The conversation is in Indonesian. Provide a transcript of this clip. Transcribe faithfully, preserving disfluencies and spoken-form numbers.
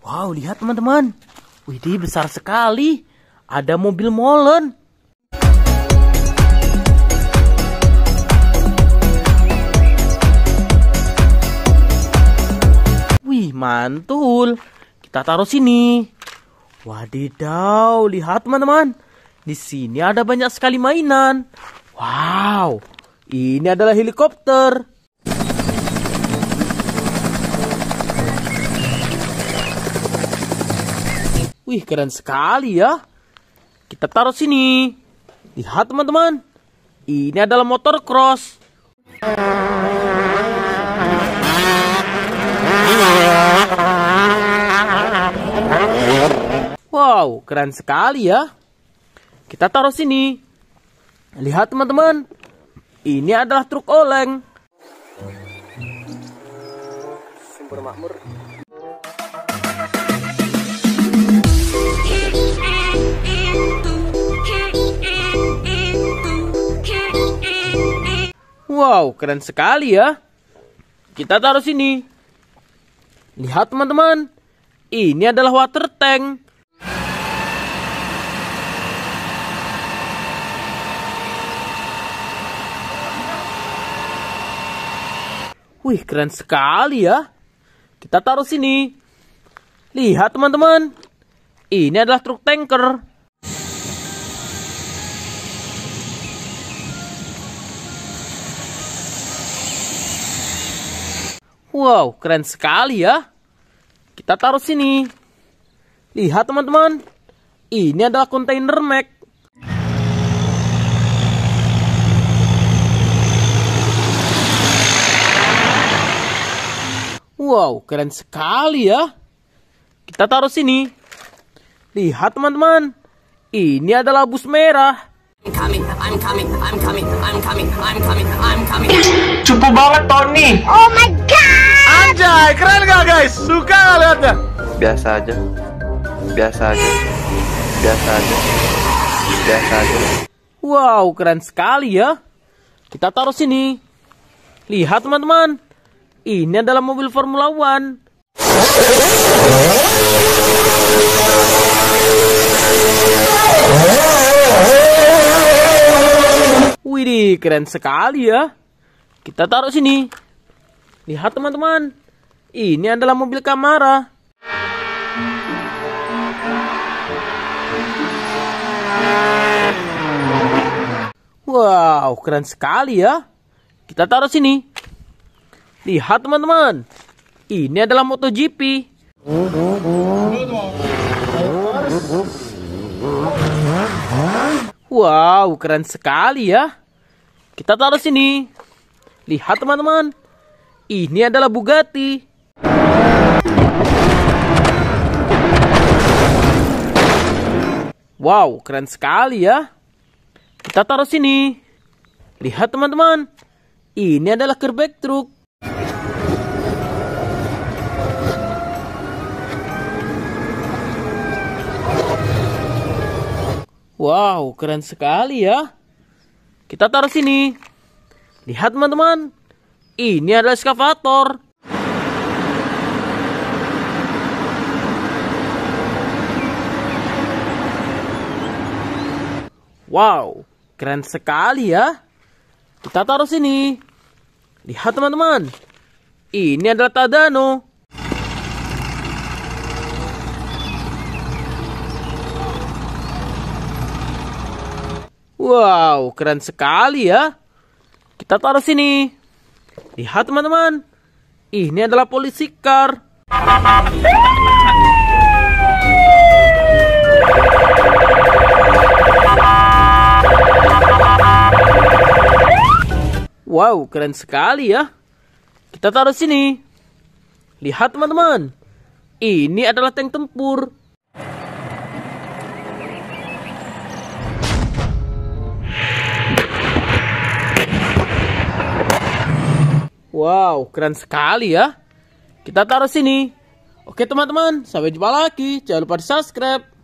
Wow, lihat teman-teman. Widih, besar sekali. Ada mobil molen. Wih, mantul. Kita taruh sini. Wadidaw, lihat teman-teman. Di sini ada banyak sekali mainan. Wow, ini adalah helikopter. Wih, keren sekali ya. Kita taruh sini. Lihat teman-teman. Ini adalah motor cross. Wow, keren sekali ya. Kita taruh sini. Lihat teman-teman. Ini adalah truk oleng. Sumber makmur. Wow, keren sekali ya. Kita taruh sini. Lihat teman-teman. Ini adalah water tank. Wih, keren sekali ya. Kita taruh sini. Lihat teman-teman. Ini adalah truk tanker. Wow, keren sekali ya. Kita taruh sini. Lihat teman-teman. Ini adalah kontainer Mac. Wow, keren sekali ya. Kita taruh sini. Lihat teman-teman. Ini adalah bus merah. I'm coming, I'm coming, I'm coming, I'm coming, I'm coming, I'm coming. Cupu banget Tony. Oh my god! Anjay, keren gak guys? Suka gak liatnya? Biasa aja. Biasa aja. Biasa aja. Biasa aja. Wow, keren sekali ya. Kita taruh sini. Lihat teman-teman. Ini adalah mobil Formula One. Widih, keren sekali ya. Kita taruh sini. Lihat teman-teman. Ini adalah mobil Camara. Wow, keren sekali ya. Kita taruh sini. Lihat teman-teman. Ini adalah MotoGP. Wow, keren sekali ya. Kita taruh sini. Lihat teman-teman. Ini adalah Bugatti. Wow, keren sekali ya. Kita taruh sini. Lihat teman-teman. Ini adalah Kerbek truk. Wow, keren sekali ya. Kita taruh sini. Lihat teman-teman. Ini adalah eskavator. Wow, keren sekali ya. Kita taruh sini. Lihat teman-teman. Ini adalah Tadano. Wow, keren sekali ya. Kita taruh sini. Lihat teman-teman. Ini adalah polisi car. Wow, keren sekali ya. Kita taruh sini. Lihat teman-teman. Ini adalah tank tempur. Wow, keren sekali ya. Kita taruh sini. Oke teman-teman, sampai jumpa lagi. Jangan lupa di subscribe.